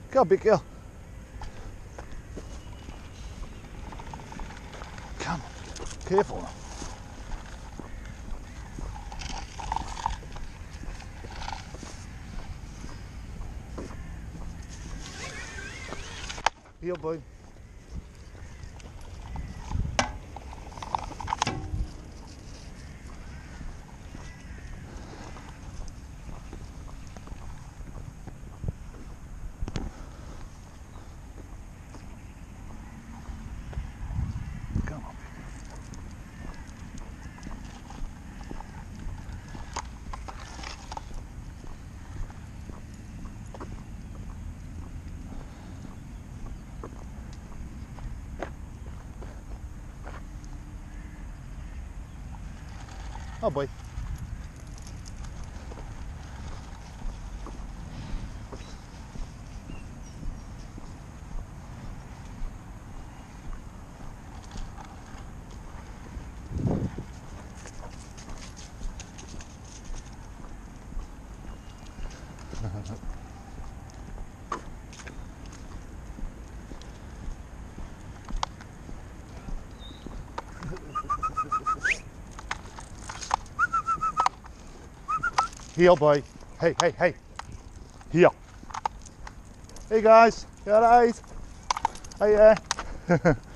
Go on, big girl. Come on. Careful now. Here, boy. Come on. Oh boy. Here, boy. Hey, hey, hey. Here. Hey, guys. You all right? Hey, yeah.